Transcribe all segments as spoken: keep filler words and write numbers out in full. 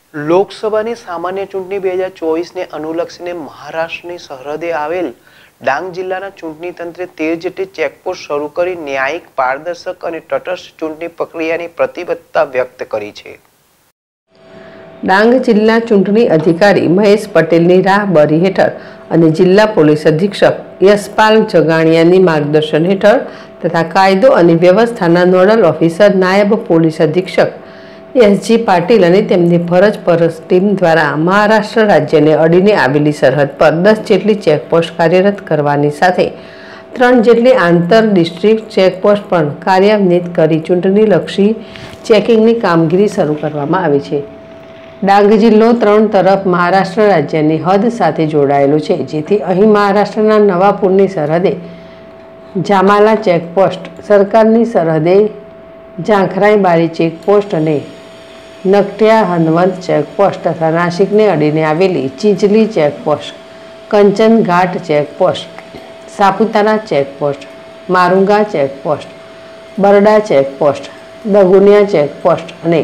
લોકસભાની સામાન્ય ચૂંટણી બે હજાર ચોવીસને અનુલક્ષીને મહારાષ્ટ્રની સરહદે આવેલ ડાંગ જિલ્લાના ચૂંટણી તંત્રે તેર જેટલી ચેકપોસ્ટ શરૂ કરી ન્યાયિક, પારદર્શક અને તટસ્થ ચૂંટણી પ્રક્રિયાની પ્રતિબદ્ધતા વ્યક્ત કરી છે. ડાંગ જિલ્લા ચૂંટણી અધિકારી મહેશ પટેલની રાહબરી હેઠળ અને જિલ્લા પોલીસ અધિક્ષક યશપાલ જગાણિયાની માર્ગદર્શન હેઠળ તથા કાયદો અને વ્યવસ્થાના નોડલ ઓફિસર નાયબ પોલીસ અધિક્ષક એસજી પાટીલ અને તેમની ફરજ પરસ ટીમ દ્વારા મહારાષ્ટ્ર રાજ્યને અડીને આવેલી સરહદ પર દસ જેટલી ચેકપોસ્ટ કાર્યરત કરવાની સાથે ત્રણ જેટલી આંતર ડિસ્ટ્રિક્ટ ચેકપોસ્ટ પણ કાર્યાન્વિત કરી ચૂંટણીલક્ષી ચેકિંગની કામગીરી શરૂ કરવામાં આવી છે. ડાંગ જિલ્લો ત્રણ તરફ મહારાષ્ટ્ર રાજ્યની હદ સાથે જોડાયેલો છે, જેથી અહીં મહારાષ્ટ્રના નવાપુરની સરહદે જામાલા ચેકપોસ્ટ, સરકારની સરહદે ઝાંખરાઈબારી ચેકપોસ્ટ અને નકટિયા હનવંત ચેકપોસ્ટ તથા નાસિકને અડીને આવેલી ચીંચલી checkpost, Kanchan Ghat checkpost, Saputara checkpost, Marunga checkpost, Barda checkpost, Daguniya checkpost અને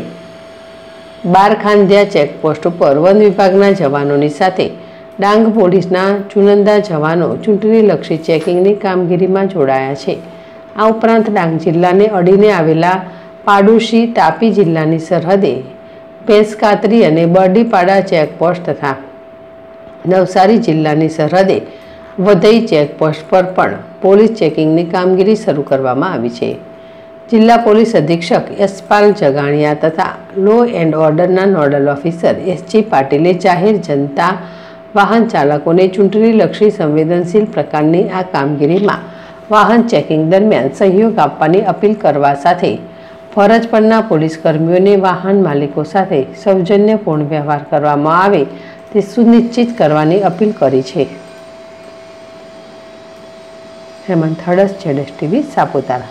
બારખાંધિયા ચેકપોસ્ટ ઉપર વન વિભાગના જવાનોની સાથે ડાંગ પોલીસના ચુનંદા જવાનો ચૂંટણીલક્ષી ચેકિંગની કામગીરીમાં જોડાયા છે. આ ઉપરાંત ડાંગ જિલ્લાને અડીને આવેલા પાડોશી તાપી જિલ્લાની સરહદે ભેંસકાતરી અને બરડીપાડા ચેકપોસ્ટ તથા નવસારી જિલ્લાની સરહદે વધઈ ચેકપોસ્ટ પર પણ પોલીસ ચેકિંગની કામગીરી શરૂ કરવામાં આવી છે. જિલ્લા પોલીસ અધિક્ષક યશપાલ જગાણિયા તથા લો એન્ડ ઓર્ડરના નોડલ ઓફિસર એસજી પાટીલે જાહેર જનતા, વાહન ચાલકોને ચૂંટણીલક્ષી સંવેદનશીલ પ્રકારની આ કામગીરીમાં વાહન ચેકિંગ દરમિયાન સહયોગ આપવાની અપીલ કરવા સાથે ફરજ પરના પોલીસ કર્મીઓને વાહન માલિકો સાથે સૌજન્યપૂર્ણ વ્યવહાર કરવામાં આવે તે સુનિશ્ચિત કરવાની અપીલ કરી છે. હેમંત હડસ, જેડેશ ટીવી, સાપુતારા.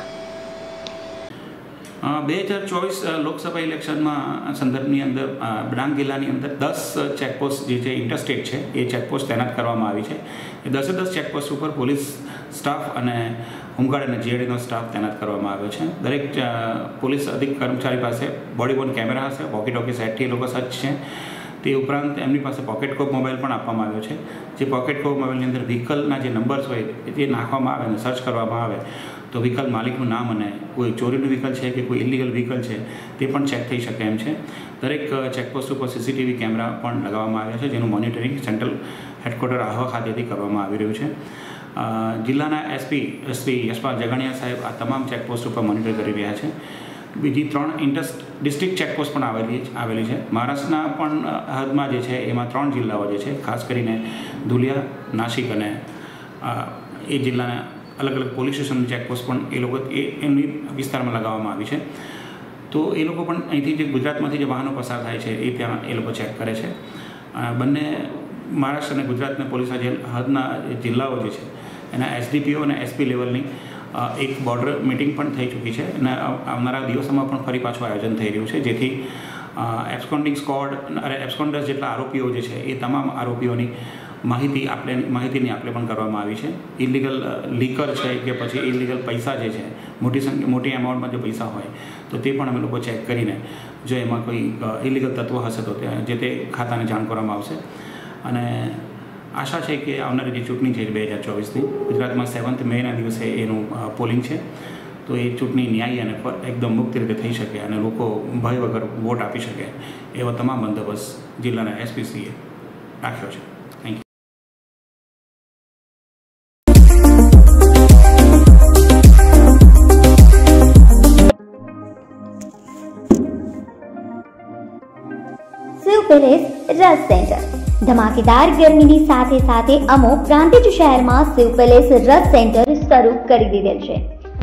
બે હજાર ચોવીસ લોકસભા ઇલેક્શનમાં સંદર્ભની અંદર ડાંગ જિલ્લાની અંદર દસ ચેકપોસ્ટ જે છે ઇન્ટરસ્ટેટ છે એ ચેકપોસ્ટ તૈનાત કરવામાં આવી છે. એ દસે દસ ચેકપોસ્ટ ઉપર પોલીસ સ્ટાફ અને હોમગાર્ડ અને જીઆરડીનો સ્ટાફ તૈનાત કરવામાં આવ્યો છે. દરેક પોલીસ અધિક કર્મચારી પાસે બોડી વોર્ન કેમેરા હશે, વોકી ટોકી સેટથી એ લોકો સજ્જ છે. તે ઉપરાંત એમની પાસે પોકેટ કોપ મોબાઈલ પણ આપવામાં આવ્યો છે. જે પોકેટ કોપ મોબાઈલની અંદર વ્હીકલના જે નંબર્સ હોય એ નાખવામાં આવે અને સર્ચ કરવામાં આવે તો વ્હીકલ માલિકનું નામ અને કોઈ ચોરીનું વ્હીકલ છે કે કોઈ ઇલીગલ વ્હીકલ છે તે પણ ચેક થઈ શકે એમ છે. દરેક ચેકપોસ્ટ ઉપર સીસીટીવી કેમેરા પણ લગાવવામાં આવ્યા છે, જેનું મોનિટરિંગ સેન્ટ્રલ હેડક્વાર્ટર આહવા ખાતેથી કરવામાં આવી રહ્યું છે. જિલ્લાના એસપી શ્રી યશપાલ જગાણિયા સાહેબ આ તમામ ચેકપોસ્ટ ઉપર મોનિટર કરી રહ્યા છે. બીજી ત્રણ ઇન્ટર ડિસ્ટ્રિક્ટ ચેકપોસ્ટ પણ આવેલી આવેલી છે. મહારાષ્ટ્રના પણ હદમાં જે છે એમાં ત્રણ જિલ્લાઓ જે છે, ખાસ કરીને ધુલિયા, નાસિક અને એ જિલ્લાના અલગ અલગ પોલીસ સ્ટેશનની ચેકપોસ્ટ પણ એ લોકો એ એમની વિસ્તારમાં લગાવવામાં આવી છે. તો એ લોકો પણ અહીંથી જે ગુજરાતમાંથી જે વાહનો પસાર થાય છે એ ત્યાં એ લોકો ચેક કરે છે. બંને મહારાષ્ટ્ર અને ગુજરાતના પોલીસના જે હદના જિલ્લાઓ જે છે એના એસડીપીઓ અને એસપી લેવલની એક બોર્ડર મિટિંગ પણ થઈ ચૂકી છે અને આવનારા દિવસોમાં પણ ફરી પાછું આયોજન થઈ રહ્યું છે, જેથી એબ્સ્કોન્ડિંગ સ્કોડ અને એબ્સ્કોન્ડર્સ જેટલા આરોપીઓ જે છે એ તમામ આરોપીઓની માહિતી આપણે માહિતીની આપણે પણ કરવામાં આવી છે. ઇલીગલ લીકર છે કે પછી ઇલીગલ પૈસા જે છે, મોટી સંખ્યા મોટી એમાઉન્ટમાં જો પૈસા હોય તો તે પણ અમે લોકો ચેક કરીને જો એમાં કોઈ ઇલીગલ તત્વ હશે તો તે જે તે ખાતાને જાણ કરવામાં આવશે. અને આશા છે કે આવનારી જે ચૂંટણી છે બે હજાર ચોવીસની ગુજરાતમાં સેવન્થ મેના દિવસે એનું પોલિંગ છે, તો એ ચૂંટણી ન્યાયી અને એકદમ મુક્ત રીતે થઈ શકે અને લોકો ભય વગર વોટ આપી શકે એવો તમામ બંદોબસ્ત જિલ્લાના એસપીસીએ રાખ્યો છે. Thank you. શિવ પેલેસ રસ સેન્ટર ધમાકેદાર ગરમીની સાથે સાથે અમો પ્રાંતિજ શહેરમાં શિવ પેલેસ રસ સેન્ટર શરૂ કરી દીધેલ છે.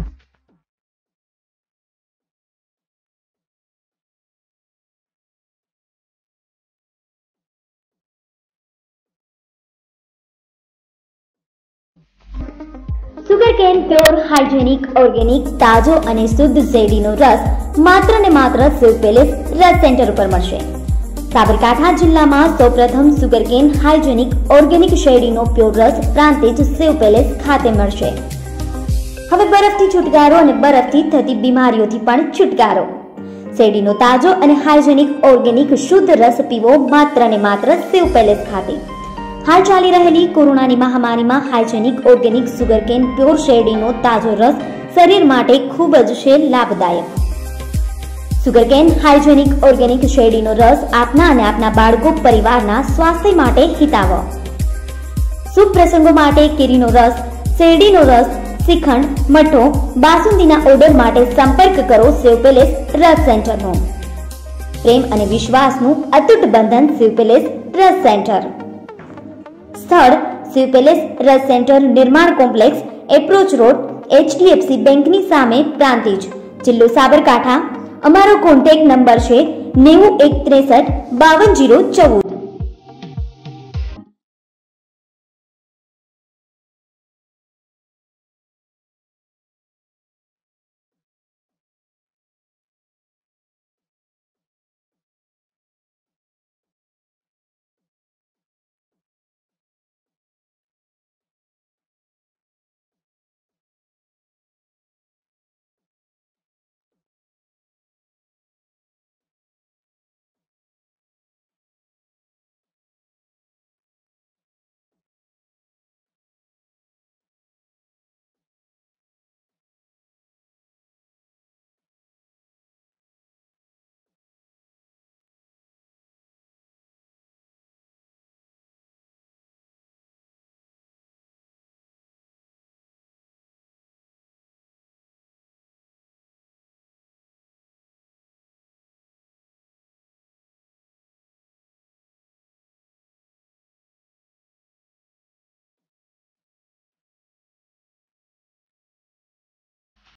સુગરકેન પ્યોર, હાઇજેનિક, ઓર્ગેનિક, તાજો અને શુદ્ધ શેરડીનો રસ માત્ર ને માત્ર શિવ પેલેસ રસ સેન્ટર ઉપર મળશે. સાબરકાંઠા જિલ્લામાં સૌપ્રથમ સુગરકેન, હાઇજેનિક, ઓર્ગેનિક શેરડીનો પ્યોર રસ પ્રાંતિજ શિવ પેલેસ ખાતે મળશે. હવે બરફથી છુટકારો અને બરફથી થતી બીમારીઓથી પણ છુટકારો. શેરડીનો તાજો અને હાઇજેનિક ઓર્ગેનિક શુદ્ધ રસ પીવો માત્ર ને માત્ર શિવ પેલેસ ખાતે. હાલ ચાલી રહેલી કોરોનાની મહામારીમાં હાઇજેનિક ઓર્ગેનિક સુગરકેન પ્યોર શેરડીનો તાજો રસ શરીર માટે ખૂબ જ છે લાભદાયક. સુગરકેન હાઇજેનિક ઓર્ગેનિક શેરડીનો રસ આપના અને આપના બાળકો પરિવારના સ્વાસ્થ્ય માટે હિતાવહ. શુભ પ્રસંગો માટે કેરીનો રસ, શેરડીનો રસ, શ્રીખંડ, મઠો, બાસુંદીના ઓર્ડર માટે સંપર્ક કરો શિવ પેલેસ રસ સેન્ટરનો. પ્રેમ અને વિશ્વાસનું અતૂટ બંધન શિવ પેલેસ રસ સેન્ટર. સ્થળ શિવ પેલેસ રસ centre, Nirman complex, approach road, HDFC બેંકની સામે, પ્રાંતિજ, જિલ્લો સાબરકાંઠા. અમારો કોન્ટેક્ટ નંબર છે નેવું એક ત્રેસઠ બાવન જીરો ચૌદ.